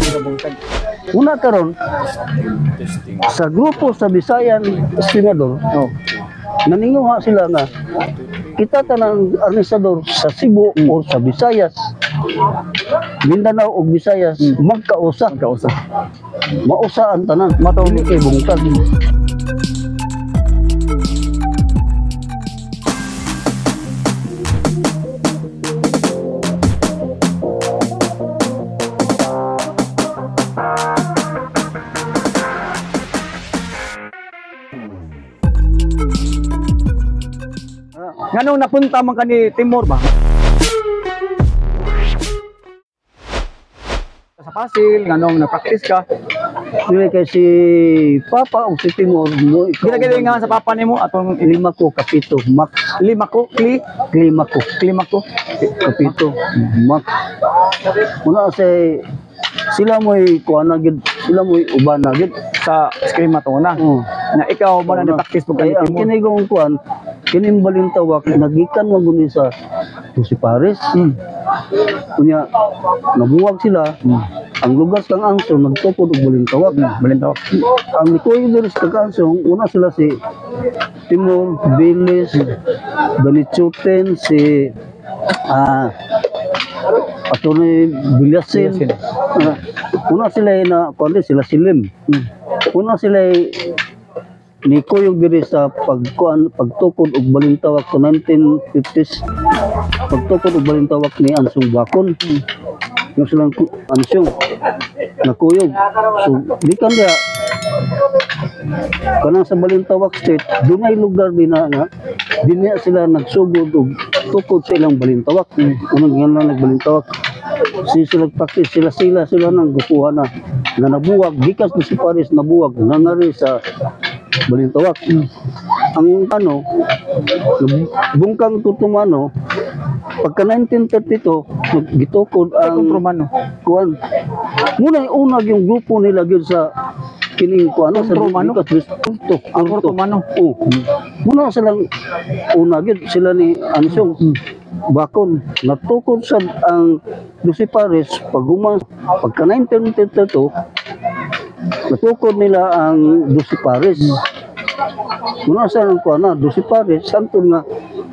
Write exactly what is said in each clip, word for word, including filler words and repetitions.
Una karon sa grupo sa Bisayan Estimador, oh, naninguha sila nga kita tanang arnisador sa Cebu mm. o sa Visayas, Mindanao o Visayas mm. magkausa. Magkausa. Mausa ang tanan. Matawag kay bungtag. Nganong napunta man ka ni Timor ba? Sa Pasil, nganong na-practice ka? Dili kay si Papa o si Timor mo. Ginagaling nga sa Papa nimo atong lima ko kapito mak lima ko kli lima ko lima ko kapito mak. Muna say sila mo'y kuana gid, sila mo'y uban na gid sa eskrima to na. Oh. Na ikaw mo na ni-practice mo kay ang kinigong kuan kining balintawak nagikan mo guni sa Tusi Paris. Mm. Kunya nabuwag sila. Mm. Ang lugar kang Angso nagtukod og balintawak. Mm. Balintawak. Ang nikoy diri sa Angso una sila si Timor, Bilis, Ganitsuten, si ah Attorney Bilyasin. Uh, una sila na kuan sila silim. Mm. Una sila ni Koyog diri sa pagkuan pagtukod og balintawak sa nineteen fifties, pagtukod og balintawak ni Ansong Bakon. Mm. Yung silang Ansong na Koyog. So di kan dia kanang sa Balintawak State dunay lugar din na nga dinya sila nagsugod og tukod sa ilang balintawak. Mm. Unang nga na nagbalintawak si sila practice sila sila sila nang gukuha na nga nabuwag gikas ni si Paris nabuwag nangari sa balintawak. Mm. Ang ano bungkang tutumano pagka nineteen thirty-two gitukod ang Romano kuan muna una yung grupo nila gyud sa kining kuan sa Romano to ang Romano. Oh. Muna silang una gyud sila ni Ansong mm. Bakon natukod sa ang Tusi Paris paghuman pagka nineteen thirty-two natukod nila ang Tusi Paris. Muna sa ang kuan na Tusi Paris santol nga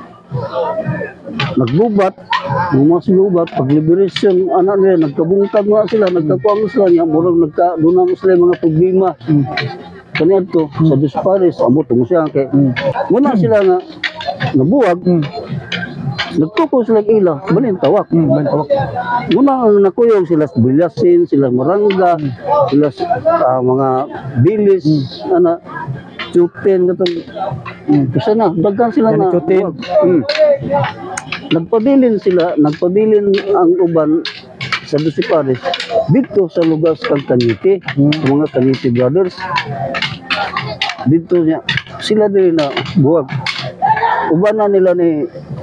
nagbubat mas lubat pag liberation anak nila nagkabungkag nga sila nagkakuang sila niya murag nagka dunang sila mga problema. Mm. Kaniadto mm. sa Tusi Paris amo tungo siya kay mm. muna sila nga nabuwag. Mm. Nagtuko sila ila balintawak. Mm, balintawak. Muna nakuyog sila sa Bilyasin, sila Maranga, mm. sila uh, mga Bilis, mm. ana Chuten katong mm. kasi na daghan sila na Chuten. Mm. Nagpabilin sila, nagpabilin ang uban sa Tusi Paris dito sa lugar sa Kaniti, mm. mga Kaniti brothers. Dito niya sila din na buwag. Uban na nila ni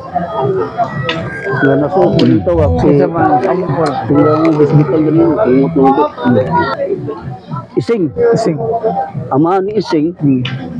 nga naso balintawak si Sampol tunggang bisbitan ganin imot nundot Ising Ising ama ni Ising hmm.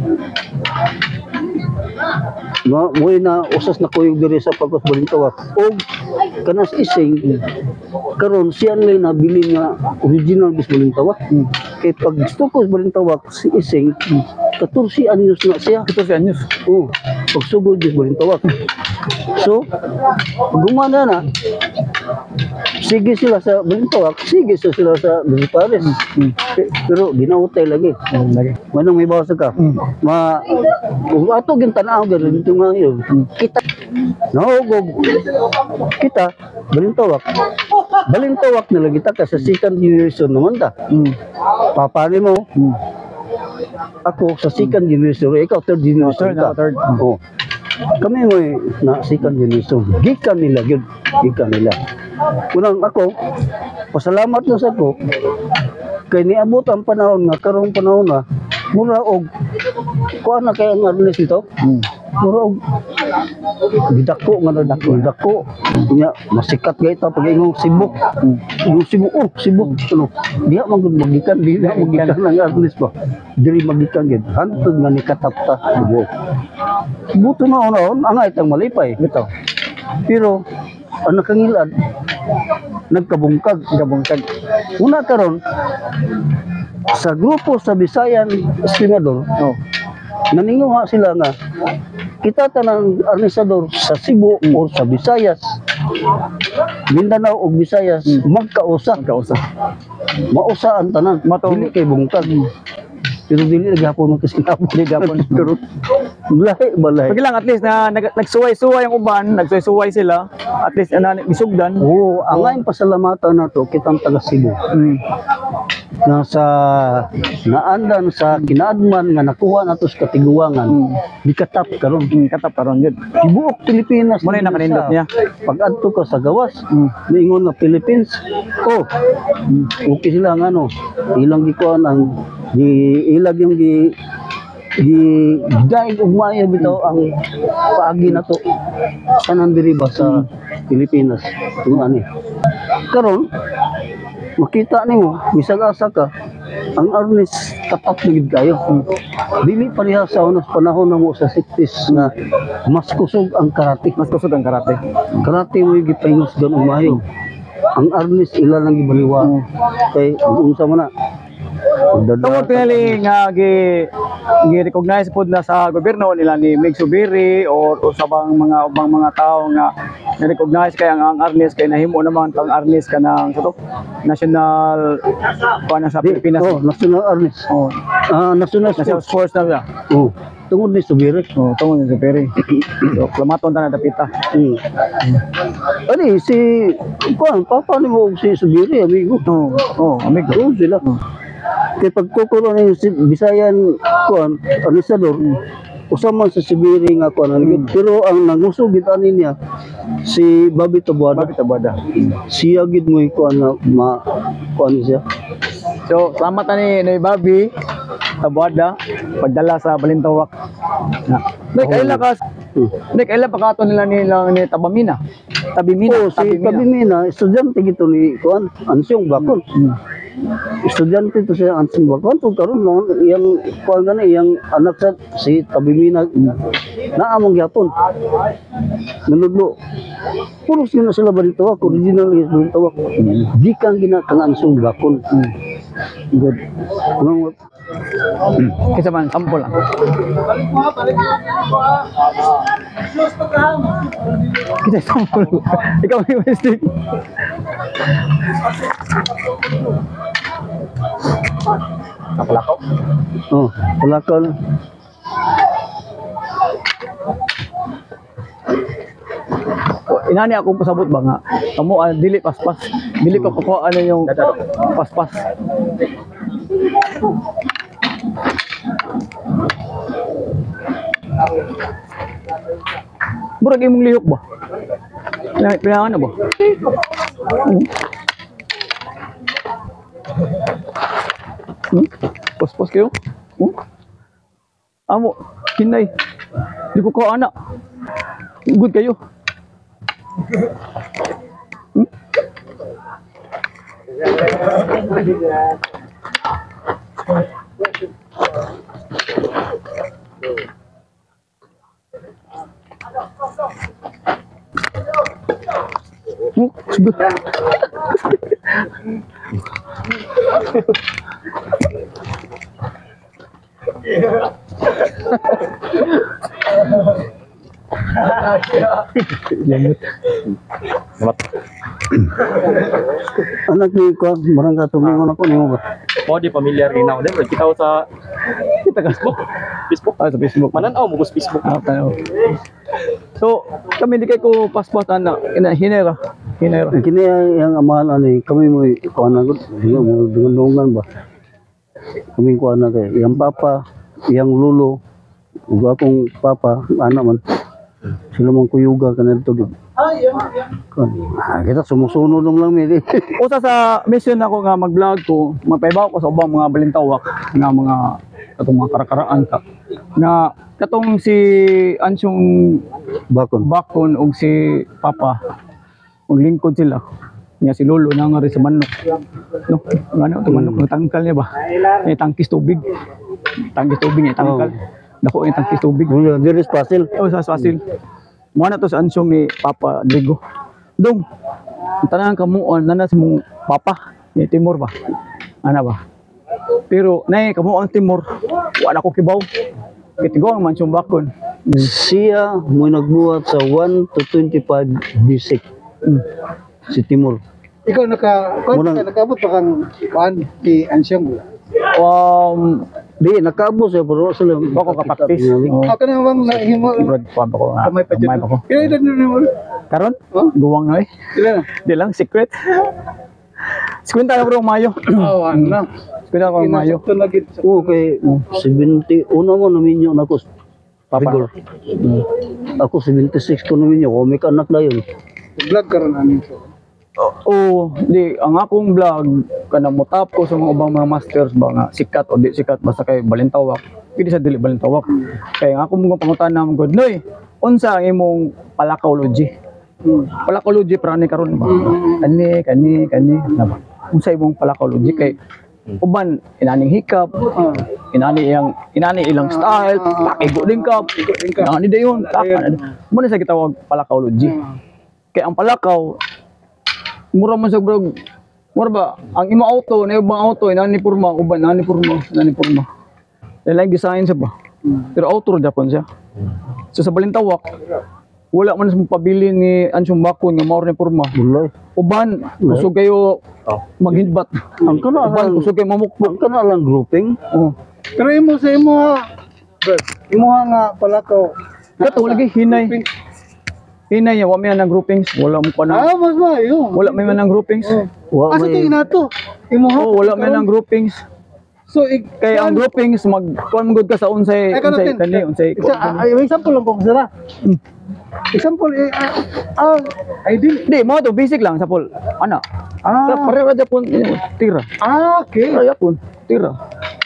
No, moy na usas na koyog diri sa pagkos balintawak og kanas Ising karon siya lay nabili nga original bis balintawak. Hmm. Kay pag stukos balintawak si Ising fourteen anyos na siya. fourteen anyos. Oh, pagsugod bis balintawak. So, gumana na. Sige sila sa balintawak, sige sila sa Tusi Paris. Hmm. Pero ginautay lagi. Hmm. Manong may bawas ka. Hmm. Ma ug ato gin tan-aw gyud dito nga yun. Hmm. Kita nahugog kita balintawak. Balintawak na lagi ta ka sa second generation naman ta. Hmm. Papani mo. Hmm. Ako sa second generation, ikaw third generation ka. Third. Oh. Kami mo na second generation. Gikan nila gyud, gikan nila. Unang ako, pasalamat na sa ko kay niabot ang panahon nga karong panahon na mura og kuan na kay ang arnes nito. Hmm. Mura og gidako nga dako, dako. Nya masikat gay ta pag ingong Cebu. Hmm. Yung Cebu, oh, Cebu. Ano? Diha man gud magikan, diha magikan ang arnes ba. Diri magikan gid. Hantod nga ni katapta Cebu. Buto na onon ang itang malipay bitaw. Pero ang nakangilad nagkabungkag. Gabungkag. Una karon sa grupo sa Bisayan estimador, Oh. naninguha sila nga kita tanang arnisador sa Cebu o sa Visayas, Mindanao o Visayas magkausa. Magkausa. Mausa ang tanan. Mato- Dili kay bungkag. Pero dili naghapon mo kasi napon. Dili gapon. Pero lahi balay. Pag lang at least na nag, nagsuway-suway ang uban, nagsuway-suway sila, at least na bisugdan. Oo, ang ngayon pasalamatan na to kitang taga Cebu. Mm. Na sa naandan sa kinaadman nga nakuha nato sa katiguangan, Mm. di katap karon. Mm, katap karon jud. Tibuok Pilipinas. Muna yung nakanindot niya. Pag adto ka sa gawas, Mm. niingon nga Philippines. Oh, okay sila nga no. Ilang gikuan ang di ilag yung di di daig ugmaya bitaw ang paagi na to sanan diri ba sa Pilipinas kung ani karon makita nimo bisag asa ka ang arnis tapat na gid kayo. Dili pareha sa unos panahon na mo sa sixties na mas kusog ang karate. Mas kusog ang karate. Karate mo yung gipahingos doon umayo. Ang arnis ila lang gibaliwa. Kay unsa man na. Tungod tingali nga gi gi-recognize pod na sa gobyerno nila ni Mig Subiri or usabang mga ubang mga tao nga na-recognize kay ang, ang arnis kay nahimo naman tang arnis kanang sa to national kuan sa Pilipinas. Oh, national arnis. Oh, Ah, national national sports. sports na siya. Oh, tungod ni Subiri. Oh, tungod ni Subiri. So, klamaton ta na dapita. Hmm. Ani si kuan papa ni mo si Subiri amigo. Oh, oh, amigo. Oo sila. Kaya pagkukuro na yung si- Bisayan kuan, arnisador, usama sa Sibiri nga kuan. Mm. Pero ang nangusog gid ani niya si Bobby Tabuada. Bakit abada? Siya gid mo kuan na ma kuan siya. So, salamat ni ni Bobby Tabuada pagdala sa Balintawak. Na. Nek Oh. ayla ka. Hmm. Nek ayla pa katon nila nilang ni Tabamina. Tabimina, Oh, si Tabimina, estudyante gito ni kuan, Ansyong Bakon. Hmm. Estudyante to siya Ansyong Bakon. Kung karon no, iyang kuan gani iyang anak sa si Tabimina naa mong gyapon. Nanudlo. Puros yun na sila Balintawak, original is Balintawak. Di kang ginakang Ansyong Bakon. Good. Ano, Kisa man sample lang. Kita sample. Ikaw may mistake. Nakalakaw. oh, palakal. Inani akong pasabot ba nga. Kamo ah, dili paspas. Dili ko kukuha ano yung paspas. Murag imong lihok ba? Kailangan kailangan na ba? Hmm. Hmm? Paspas kayo? Hmm? Amo, hinay. Di ko kuha anak. Good kayo. Hmm? Hmm? Sige. Anak ni kuan, marang ka tumingon ako nimo ba? Mo di pamilyar rin ako. Dahil kita ko sa Kita ka. Facebook. Facebook. Ah, sa Facebook. Mananaw mo ko sa Facebook. Ah, tanaw. So, kami di kay ko passport ana ina hinera. Hinera. Kini yang amahan ani kami mo kuan na gud, mo dungan ba? Kami kuan na kay yang papa, yang lolo, ug akong papa, anak man. Sila man kuyuga kanadto gid. Ah, kita sumusunod lang mi. Usa sa mission ako nga mag-vlog ko, mapaibaw ko sa ubang mga balintawak nga mga katong mga karakaraan ka. Nga katong si Ansyong Bakon. Bakon ug si Papa maglingkod sila. Nga si Lolo na nga rin sa manok. No, ngano to manok ng tangkal niya ba? May tangkis tubig. Tangkis tubig niya tangkal. Dako yung tangkis tubig. Dili is pasil. Oh, sa Swasil. Mo na to sa Ansyong ni Papa Diego. Dong, tanang kamuan nanas mong papa ni Timor ba? Ana ba? Pero nay kamuan Timor, wala ko kibaw. Kitigaw ang mansyon bakon. Siya mo nagbuhat sa one to twenty-five bisik. Mm. Si Timur. Ikaw naka, kung Munang- ka nakaabot pa kang kuan kay Ansyong. Um, Di, nakaabot siya pero sila. Bako kapaktis. Oh, Ako na bang nahimo Brad, pa ko. nga. kamay pa Kamay dyan. pa ko. Kaya edad na mo. Karon? Oh? Guwang na eh. Sila na. Di lang, secret. Skwenta na bro, Mayo. Oo, ano na. Skwenta ko, Mayo. Kinasakto na gid. Oo, kay seventy, una mo namin yun ako. Papa. Rigor. Ako seventy-six ko namin yun. Kung may anak na yun. Vlog ka ron anin ko. Oo, di, ang akong vlog, kanang motap ko sa mga ubang mga masters ba nga, sikat o di sikat, basta kay Balintawak. Pwede sa dili Balintawak. Kaya ang akong mga pangutan naman ko, Noy, unsa ang imong palakawlogy? Hmm. Palakawlogy, para ni karon ba? Kani, kani, kani, na ba? Unsa imong palakawlogy kay uban inaning hikap, Ah. inani iyang inani ilang style, pakigo din kap, inani dayon, taka na. Mo na sa gitawag palakawlogy. Kaya ang palakaw, mura man sa brog, mura ba, ang imo auto, na ibang auto, inani purma, uban, inani purma, inani purma. Dahil design siya ba? Pero auto Japon siya. So sa Balintawak, wala man sa pabili ni Ansyong Bakon nga maor ni purma. Bulay. Uban, kusog kayo maghidbat. Ang kana Uban, lang, kusog kayo mamukbok. ang kana lang grouping. Oh. Pero imo sa imo ha. Bro, imo ha nga palakaw. Kato, lagi hinay. Hinay, wa may nang groupings. Wala mo pa na. Ah, mas ba yun. Wala may man nang groupings. Wa Asa to may inato? Imo ha. Oh, wala may nang groupings. So ik Kaya ang groupings mag kuan good ka sa unsay Ay, karon, unsay Tin. kani unsay Isa, ah, ay, example lang ko sira. Hmm. Example eh ah, ah ay dili. Di mo to basic lang sa pol. Ana. Ah. Ah, pare ra Japon tira. Ah, okay. Pare Japon tira.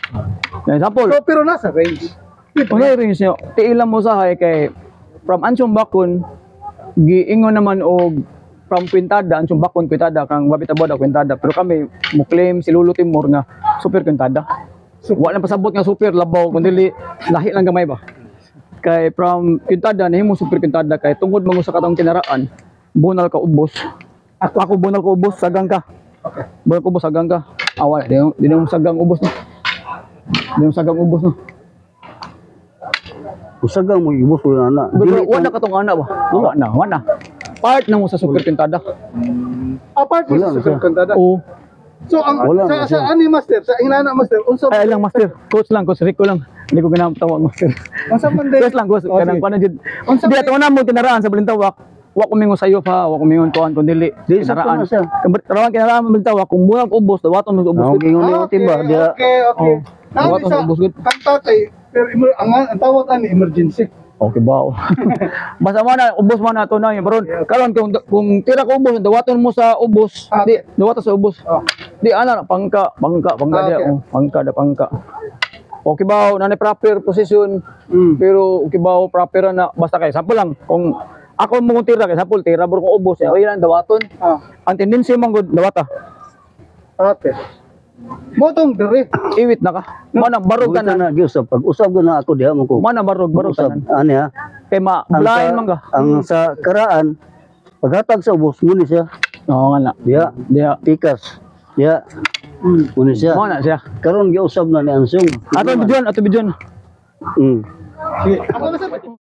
Na sa pol. So pero nasa range. Unay rin siya. Tiilan mo sa hay kay from Ansyong Bakon giingon naman og from Quintada, Ansyong Bakon Quintada kang Wabitaboda Quintada. Pero kami mo claim si Lolo Timor nga super Quintada. So, wala pasabot nga super labaw kundi lahi lang gamay ba. Kay from Quintada nahimo super Quintada kay tungod mangu sa katong kinaraan bunal ka ubos. Ako ako bunal ko ubos sagang ka. Okay. Bunal ko ubos sagang ka. Awal di di mo sagang ubos no. Di mo sagang ubos no. usagang mo ibos ko na. Pero wala ka tong ana ba? Wala na, wala. Part na mo sa super Quintada. Apart Wala sa na siya. kantada. Oo. So ang Wala sa, na sa siya. ani master, sa inana master, unsa Ay lang master, coach lang, coach Rico lang. Hindi ko ginatawag master. unsa man day? Coach lang, coach. Oh, Kanang sige. kuan na jud. Unsa Di man- ato na mo kinaraan sa Balintawak. Wa ko mingo sayo pa, wa ko mingon tuan kun dili. Di, sakto Kinaraan. na siya. Karon kinaraan mo Balintawak kung buang ubos, dawaton mo ubos. Ang gingon ni Ah, okay, Otiba, dia okay, okay. Oh. Nani Dawaton sa sa ubos gud. kantatay, pero emer, ang, ang tawag ani emergency. Okay ba? Basta mo na ubos mo na to na karon. Karon kung kung tira ko ubos, dawaton mo sa ubos. Ah, Di, dawaton sa ubos. Oh. Di ana pangka, pangka, pangka Ah, dia. okay. Oh, pangka da pangka. Okay ba? Nanay proper position. Mm. Pero okay ba proper na basta kay sample lang kung ako mo tira kay sample tira bro kung ubos ya lang dawaton. Ah, Ang tendency man gud dawata. okay. Motong dere. Iwit na ka. Mana barog ka Buta na. na giusap pag usab ka na ako diha mo ko. Mana barog barog ka Usab na. ani ha. Kay ma Ang blind sa- man ka. Ang sa karaan paghatag sa ubos muni siya. Oo nga na. Diha Diya. pikas. Diha muni siya. Mo na siya. Karon giusab na ni Ansyong. Ato bidyon, ato bidyon. Mm. Ako na sa